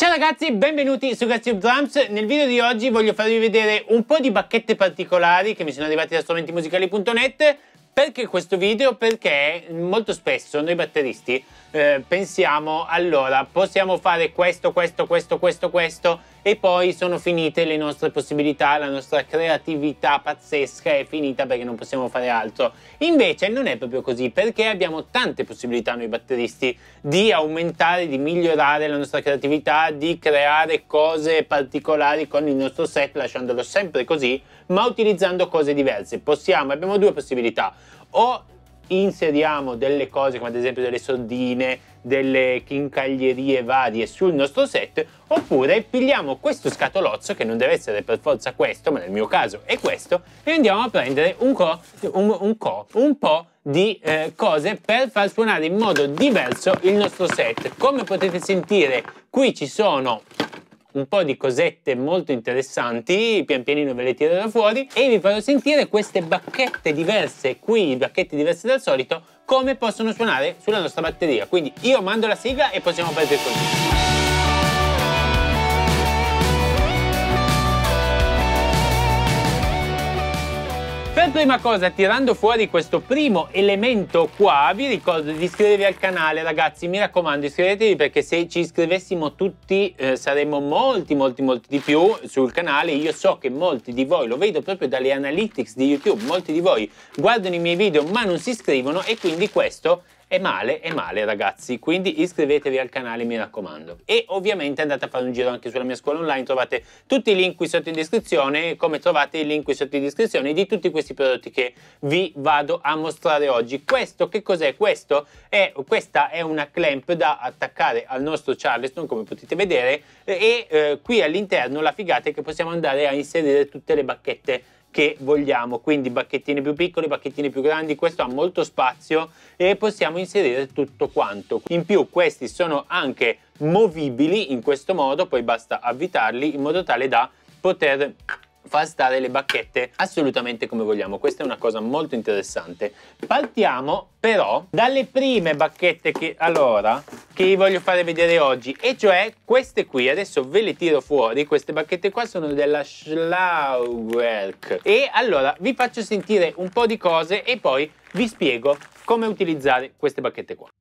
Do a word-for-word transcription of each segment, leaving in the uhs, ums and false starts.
Ciao ragazzi, benvenuti su GasTube Drums. Nel video di oggi voglio farvi vedere un po' di bacchette particolari che mi sono arrivati da strumenti musicali punto net. Perché questo video? Perché molto spesso noi batteristi eh, pensiamo, allora, possiamo fare questo, questo, questo, questo, questo e poi sono finite le nostre possibilità, la nostra creatività pazzesca è finita perché non possiamo fare altro. Invece non è proprio così, perché abbiamo tante possibilità noi batteristi di aumentare, di migliorare la nostra creatività, di creare cose particolari con il nostro set, lasciandolo sempre così, ma utilizzando cose diverse. Possiamo, abbiamo due possibilità: o inseriamo delle cose come ad esempio delle sordine, delle chincaglierie varie sul nostro set, oppure pigliamo questo scatolozzo, che non deve essere per forza questo, ma nel mio caso è questo, e andiamo a prendere un, co, un, un, co, un po' di eh, cose per far suonare in modo diverso il nostro set. Come potete sentire, qui ci sono un po' di cosette molto interessanti, pian pianino ve le tirerò fuori e vi farò sentire queste bacchette diverse qui, bacchette diverse dal solito, come possono suonare sulla nostra batteria. Quindi io mando la sigla e possiamo partire con tutto. Per prima cosa, tirando fuori questo primo elemento qua, vi ricordo di iscrivervi al canale, ragazzi, mi raccomando iscrivetevi, perché se ci iscrivessimo tutti eh, saremmo molti molti molti di più sul canale. Io so che molti di voi, lo vedo proprio dalle analytics di YouTube, molti di voi guardano i miei video ma non si iscrivono, e quindi questo è male, è male ragazzi, quindi iscrivetevi al canale, mi raccomando. E ovviamente andate a fare un giro anche sulla mia scuola online, trovate tutti i link qui sotto in descrizione, come trovate i link qui sotto in descrizione di tutti questi prodotti che vi vado a mostrare oggi. Questo che cos'è? Questo è, questa è una clamp da attaccare al nostro Charleston, come potete vedere, e eh, qui all'interno la figata è che possiamo andare a inserire tutte le bacchette che vogliamo, quindi bacchettine più piccole, bacchettine più grandi. Questo ha molto spazio e possiamo inserire tutto quanto. In più questi sono anche movibili in questo modo, poi basta avvitarli in modo tale da poter far stare le bacchette assolutamente come vogliamo. Questa è una cosa molto interessante. Partiamo però dalle prime bacchette che allora che vi voglio fare vedere oggi, e cioè queste qui. Adesso ve le tiro fuori. Queste bacchette qua sono della Schlauwerk, e allora vi faccio sentire un po' di cose e poi vi spiego come utilizzare queste bacchette qua.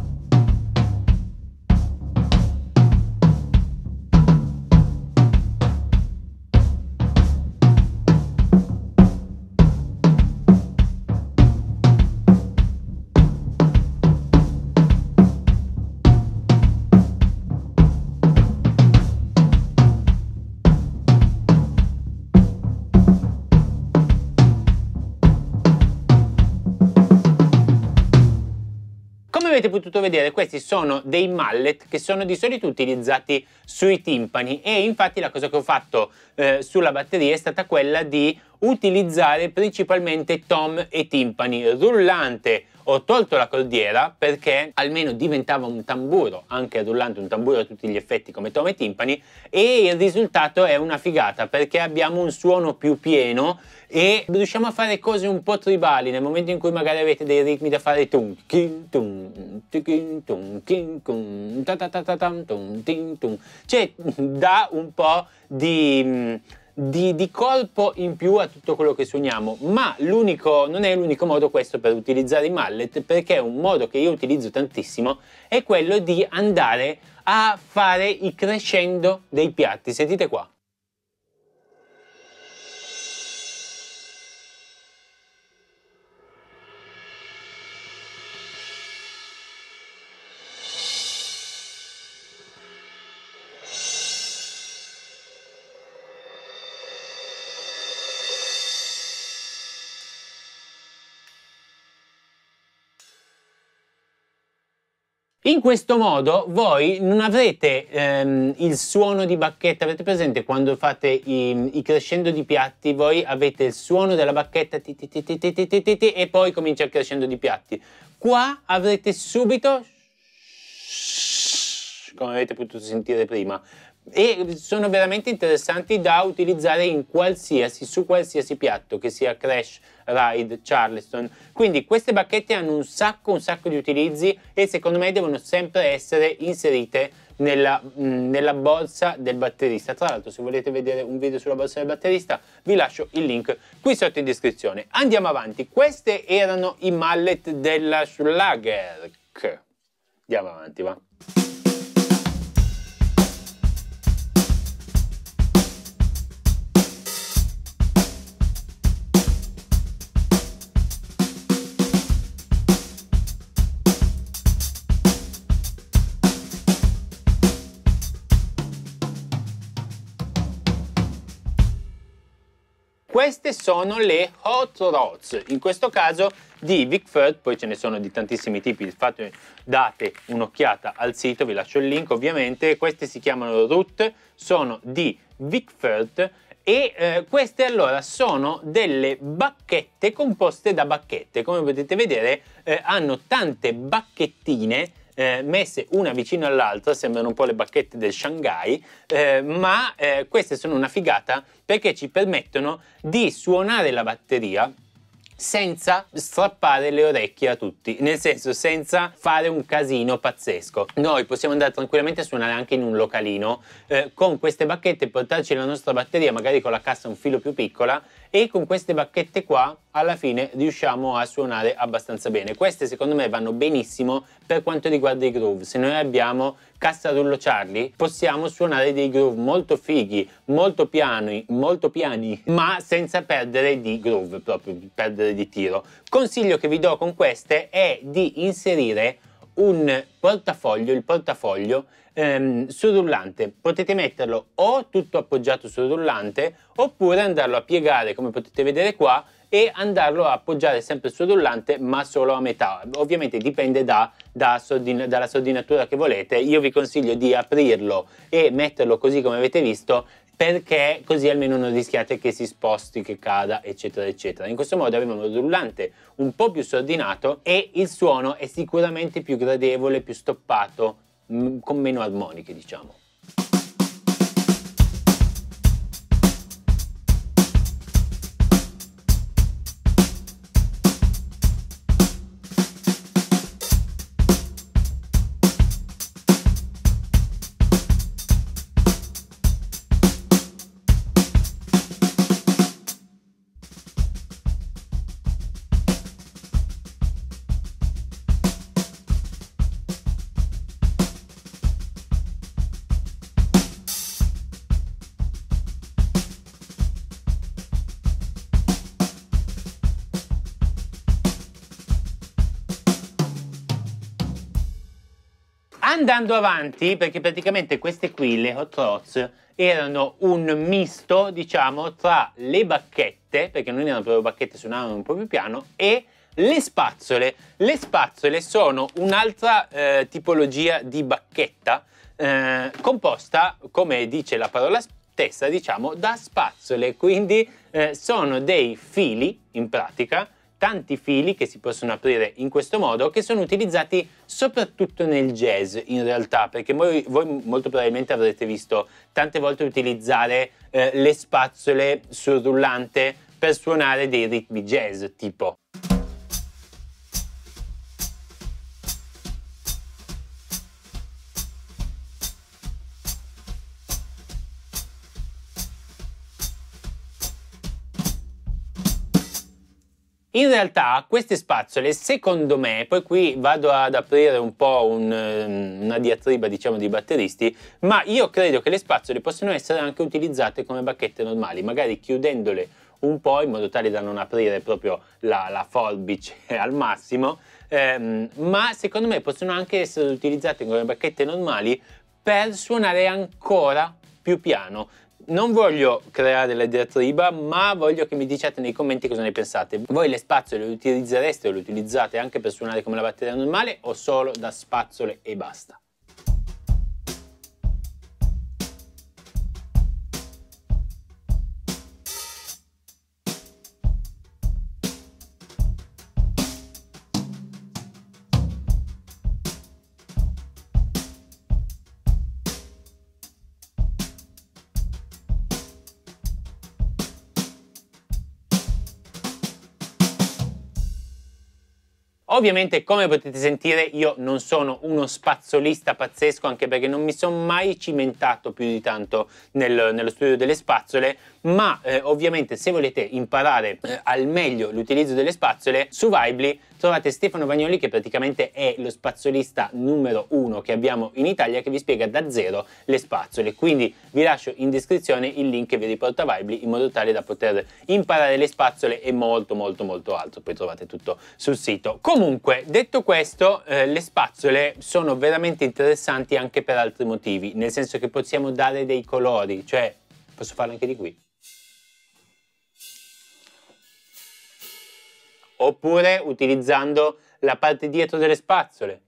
Come avete potuto vedere, questi sono dei mallet che sono di solito utilizzati sui timpani, e infatti la cosa che ho fatto eh, sulla batteria è stata quella di utilizzare principalmente tom e timpani. Rullante ho tolto la cordiera perché almeno diventava un tamburo, anche rullante, un tamburo a tutti gli effetti come tom e timpani, e il risultato è una figata perché abbiamo un suono più pieno e riusciamo a fare cose un po' tribali nel momento in cui magari avete dei ritmi da fare tum kin tum kin tum kin tum ta ta ta ta tam tum tin tum, cioè dà un po' di Di, di colpo in più a tutto quello che suoniamo. Ma l'unico, non è l'unico modo questo per utilizzare i mallet, perché un modo che io utilizzo tantissimo è quello di andare a fare i crescendo dei piatti. Sentite qua. In questo modo voi non avrete ehm, il suono di bacchetta. Avete presente quando fate i, i crescendo di piatti? Voi avete il suono della bacchetta ti, ti, ti, ti, ti, ti, ti, ti, e poi comincia il crescendo di piatti. Qua avrete subito, come avete potuto sentire prima, e sono veramente interessanti da utilizzare in qualsiasi, su qualsiasi piatto, che sia Crash, Ride, Charleston. Quindi queste bacchette hanno un sacco un sacco di utilizzi e secondo me devono sempre essere inserite nella, mh, nella borsa del batterista. Tra l'altro, se volete vedere un video sulla borsa del batterista vi lascio il link qui sotto in descrizione. Andiamo avanti. Queste erano i mallet della Schlager. Andiamo avanti, va. Queste sono le Hot Rods, in questo caso di Vic Firth, poi ce ne sono di tantissimi tipi, fate, date un'occhiata al sito, vi lascio il link ovviamente. Queste si chiamano Root, sono di Vic Firth e eh, queste allora sono delle bacchette composte da bacchette. Come potete vedere eh, hanno tante bacchettine Eh, messe una vicino all'altra, sembrano un po' le bacchette del Shanghai, eh, ma eh, queste sono una figata perché ci permettono di suonare la batteria senza strappare le orecchie a tutti, nel senso senza fare un casino pazzesco. Noi possiamo andare tranquillamente a suonare anche in un localino eh, con queste bacchette, portarci la nostra batteria magari con la cassa un filo più piccola, e con queste bacchette qua alla fine riusciamo a suonare abbastanza bene. Queste secondo me vanno benissimo per quanto riguarda i groove. Se noi abbiamo cassa rullo Charlie possiamo suonare dei groove molto fighi, molto piani, molto piani, ma senza perdere di groove, proprio perdere di tiro. Consiglio che vi do con queste è di inserire un portafoglio, il portafoglio ehm, sul rullante. Potete metterlo o tutto appoggiato sul rullante oppure andarlo a piegare come potete vedere qua e andarlo a appoggiare sempre sul rullante ma solo a metà. Ovviamente dipende da, da sordin dalla sordinatura che volete. Io vi consiglio di aprirlo e metterlo così come avete visto, perché così almeno non rischiate che si sposti, che cada, eccetera eccetera. In questo modo abbiamo un rullante un po' più sordinato e il suono è sicuramente più gradevole, più stoppato, mh, con meno armoniche, diciamo. Andando avanti, perché praticamente queste qui, le Hot Rods, erano un misto, diciamo, tra le bacchette, perché non erano proprio bacchette, suonavano un po' più piano, e le spazzole. Le spazzole sono un'altra eh, tipologia di bacchetta, eh, composta, come dice la parola stessa, diciamo, da spazzole. Quindi eh, sono dei fili, in pratica, tanti fili che si possono aprire in questo modo, che sono utilizzati soprattutto nel jazz in realtà, perché voi, voi molto probabilmente avrete visto tante volte utilizzare eh, le spazzole sul rullante per suonare dei ritmi jazz tipo. In realtà queste spazzole, secondo me, poi qui vado ad aprire un po' un, una diatriba, diciamo, di batteristi, ma io credo che le spazzole possono essere anche utilizzate come bacchette normali, magari chiudendole un po' in modo tale da non aprire proprio la, la forbice al massimo, ehm, ma secondo me possono anche essere utilizzate come bacchette normali per suonare ancora più piano. Non voglio creare la diatriba, ma voglio che mi diciate nei commenti cosa ne pensate. Voi le spazzole le utilizzereste o le utilizzate anche per suonare come la batteria normale o solo da spazzole e basta? Ovviamente, come potete sentire, io non sono uno spazzolista pazzesco, anche perché non mi sono mai cimentato più di tanto nel, nello studio delle spazzole, ma eh, ovviamente se volete imparare eh, al meglio l'utilizzo delle spazzole, su Vibely trovate Stefano Vagnoli, che praticamente è lo spazzolista numero uno che abbiamo in Italia, che vi spiega da zero le spazzole. Quindi vi lascio in descrizione il link che vi riporta a Vibely, in modo tale da poter imparare le spazzole e molto molto molto altro. Poi trovate tutto sul sito. Comunque, detto questo, eh, le spazzole sono veramente interessanti anche per altri motivi, nel senso che possiamo dare dei colori, cioè posso farlo anche di qui. Oppure utilizzando la parte dietro delle spazzole.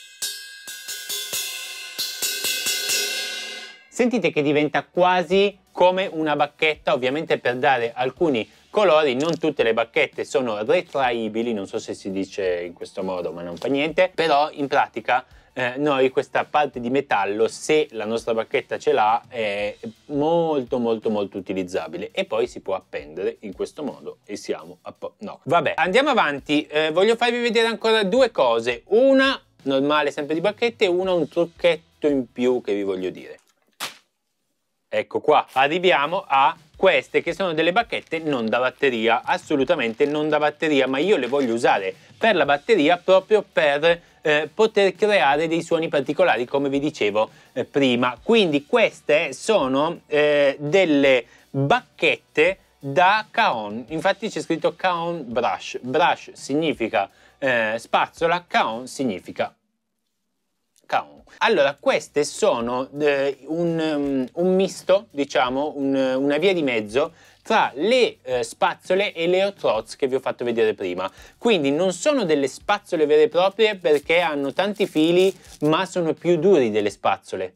Sentite che diventa quasi come una bacchetta, ovviamente per dare alcuni colori. Non tutte le bacchette sono retraibili, non so se si dice in questo modo, ma non fa niente, però in pratica eh, noi questa parte di metallo, se la nostra bacchetta ce l'ha, è molto molto molto utilizzabile, e poi si può appendere in questo modo e siamo a po'. No, vabbè, andiamo avanti. Eh, voglio farvi vedere ancora due cose, una normale sempre di bacchette e una un trucchetto in più che vi voglio dire. Ecco qua, arriviamo a queste che sono delle bacchette non da batteria, assolutamente non da batteria, ma io le voglio usare per la batteria proprio per eh, poter creare dei suoni particolari, come vi dicevo eh, prima. Quindi queste sono eh, delle bacchette da Caon, infatti c'è scritto Caon Brush. Brush significa eh, spazzola, Caon significa Caon. Allora, queste sono eh, un, um, un misto, diciamo, un, una via di mezzo tra le eh, spazzole e le hot rods che vi ho fatto vedere prima. Quindi non sono delle spazzole vere e proprie, perché hanno tanti fili, ma sono più duri delle spazzole.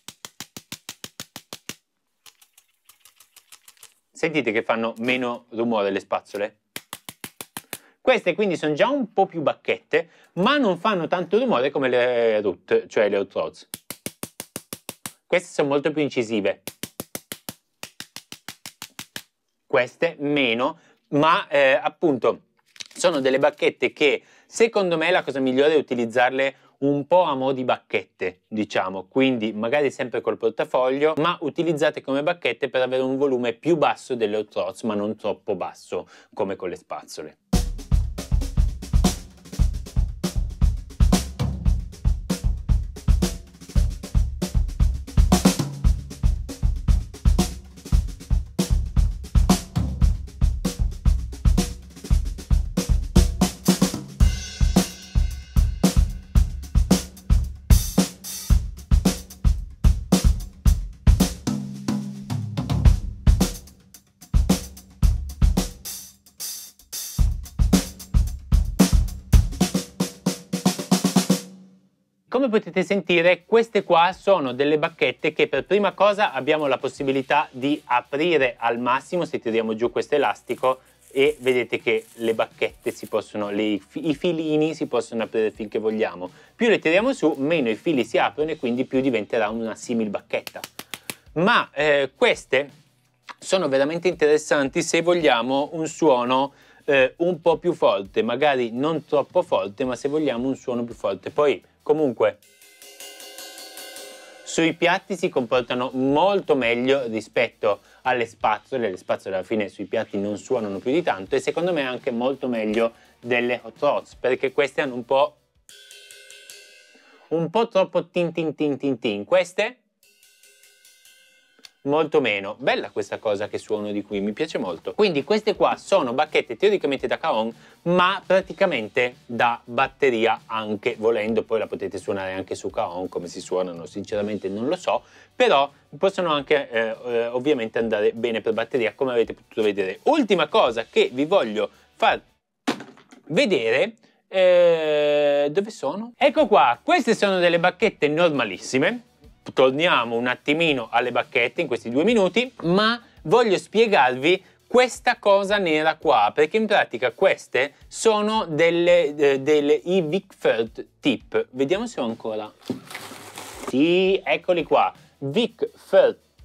Sentite che fanno meno rumore le spazzole? Queste quindi sono già un po' più bacchette, ma non fanno tanto rumore come le root, cioè le hot rods. Queste sono molto più incisive. Queste meno, ma eh, appunto sono delle bacchette che secondo me la cosa migliore è utilizzarle un po' a mo' di bacchette, diciamo, quindi magari sempre col portafoglio, ma utilizzate come bacchette per avere un volume più basso delle hot rods, ma non troppo basso come con le spazzole. Come potete sentire, queste qua sono delle bacchette che per prima cosa abbiamo la possibilità di aprire al massimo se tiriamo giù questo elastico, e vedete che le bacchette si possono, le, i filini si possono aprire finché vogliamo. Più le tiriamo su, meno i fili si aprono e quindi più diventerà una simil bacchetta. Ma eh, queste sono veramente interessanti se vogliamo un suono eh, un po' più forte, magari non troppo forte, ma se vogliamo un suono più forte. Poi comunque sui piatti si comportano molto meglio rispetto alle spazzole. Le spazzole alla fine sui piatti non suonano più di tanto, e secondo me anche molto meglio delle hot rods, perché queste hanno un po' un po' troppo tin tin tin tin tin. Queste molto meno. Bella questa cosa che suono di qui, mi piace molto. Quindi queste qua sono bacchette teoricamente da Caon, ma praticamente da batteria anche volendo. Poi la potete suonare anche su Caon, come si suonano sinceramente non lo so, però possono anche eh, eh, ovviamente andare bene per batteria, come avete potuto vedere. Ultima cosa che vi voglio far vedere, eh, dove sono? Ecco qua, queste sono delle bacchette normalissime. Torniamo un attimino alle bacchette in questi due minuti, ma voglio spiegarvi questa cosa nera qua, perché in pratica queste sono delle, eh, delle i Vic Firth Tip. Vediamo se ho ancora. Sì, eccoli qua. Vic Firth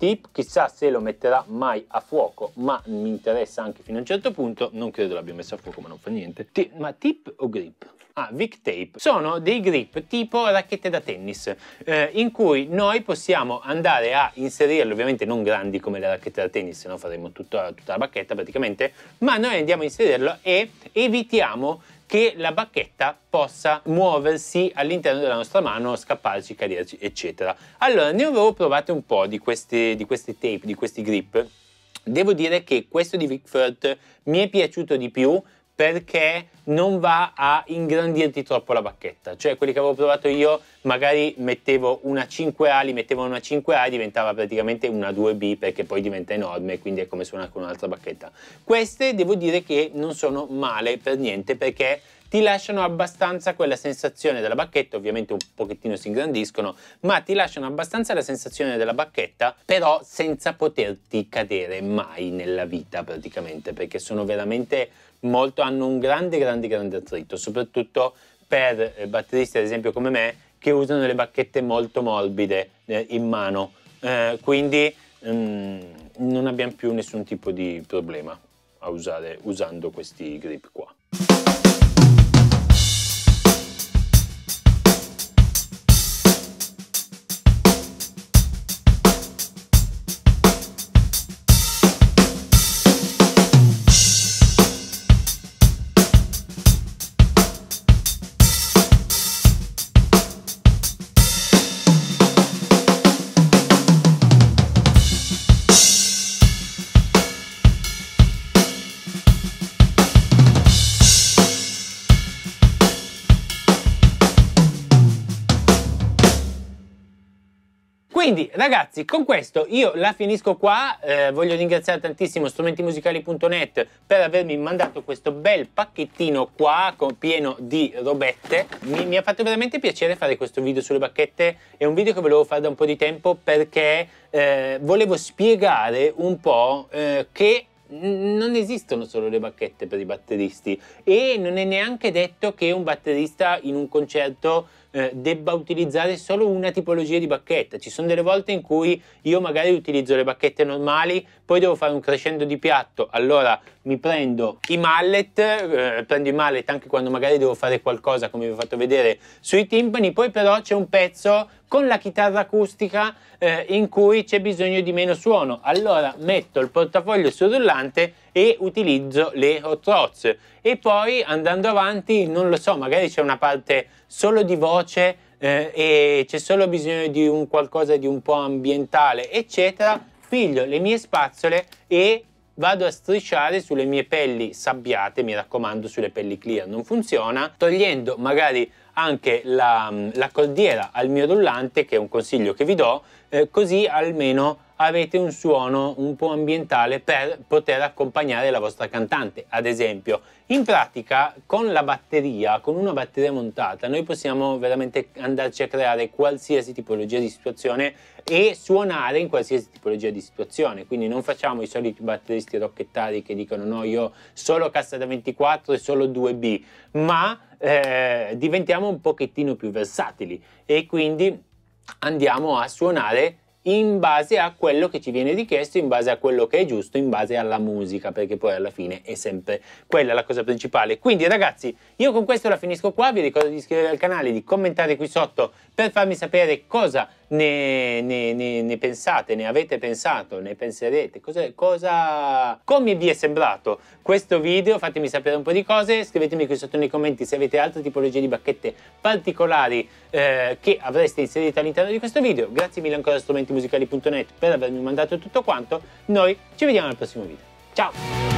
tip, chissà se lo metterà mai a fuoco, ma mi interessa anche fino a un certo punto, non credo l'abbia messo a fuoco, ma non fa niente. T ma tip o grip? Ah, Vic Tape. Sono dei grip tipo racchette da tennis, eh, in cui noi possiamo andare a inserirle, ovviamente non grandi come le racchette da tennis, se no faremo tutta, tutta la bacchetta praticamente, ma noi andiamo a inserirlo e evitiamo che la bacchetta possa muoversi all'interno della nostra mano, scapparci, caderci, eccetera. Allora, ne avevo provate un po' di questi, di questi tape, di questi grip. Devo dire che questo di Vic Firth mi è piaciuto di più perché non va a ingrandirti troppo la bacchetta, cioè quelli che avevo provato io magari mettevo una cinque A, li mettevo una cinque A e diventava praticamente una due B perché poi diventa enorme, quindi è come suonare con un'altra bacchetta. Queste devo dire che non sono male per niente perché ti lasciano abbastanza quella sensazione della bacchetta, ovviamente un pochettino si ingrandiscono, ma ti lasciano abbastanza la sensazione della bacchetta, però senza poterti cadere mai nella vita praticamente, perché sono veramente molto, hanno un grande grande grande attrito, soprattutto per eh, batteristi ad esempio come me che usano le bacchette molto morbide eh, in mano, eh, quindi mm, non abbiamo più nessun tipo di problema a usare usando questi grip qua. Quindi ragazzi, con questo io la finisco qua, eh, voglio ringraziare tantissimo strumenti musicali punto net per avermi mandato questo bel pacchettino qua con pieno di robette. Mi, mi ha fatto veramente piacere fare questo video sulle bacchette, è un video che volevo fare da un po' di tempo perché eh, volevo spiegare un po' eh, che non esistono solo le bacchette per i batteristi e non è neanche detto che un batterista in un concerto eh, debba utilizzare solo una tipologia di bacchetta. Ci sono delle volte in cui io magari utilizzo le bacchette normali, poi devo fare un crescendo di piatto, allora mi prendo i mallet, eh, prendo i mallet anche quando magari devo fare qualcosa come vi ho fatto vedere sui timpani, poi però c'è un pezzo con la chitarra acustica eh, in cui c'è bisogno di meno suono, allora metto il portafoglio sul rullante e utilizzo le hot rods e poi andando avanti non lo so, magari c'è una parte solo di voce eh, e c'è solo bisogno di un qualcosa di un po' ambientale eccetera, piglio le mie spazzole e vado a strisciare sulle mie pelli sabbiate, mi raccomando sulle pelli clear non funziona, togliendo magari anche la, la cordiera al mio rullante, che è un consiglio che vi do, eh, così almeno avete un suono un po' ambientale per poter accompagnare la vostra cantante. Ad esempio, in pratica con la batteria, con una batteria montata, noi possiamo veramente andarci a creare qualsiasi tipologia di situazione e suonare in qualsiasi tipologia di situazione, quindi non facciamo i soliti batteristi rocchettari che dicono no, io solo cassa da ventiquattro e solo due B, ma eh, diventiamo un pochettino più versatili e quindi andiamo a suonare in base a quello che ci viene richiesto, in base a quello che è giusto, in base alla musica, perché poi alla fine è sempre quella la cosa principale. Quindi ragazzi, io con questo la finisco qua, vi ricordo di iscrivervi al canale, di commentare qui sotto per farmi sapere cosa ne, ne, ne, ne pensate, ne avete pensato, ne penserete, cosa, cosa, come vi è sembrato questo video, fatemi sapere un po' di cose, scrivetemi qui sotto nei commenti se avete altre tipologie di bacchette particolari eh, che avreste inserito all'interno di questo video. Grazie mille ancora a strumenti musicali punto net per avermi mandato tutto quanto, noi ci vediamo al prossimo video, ciao!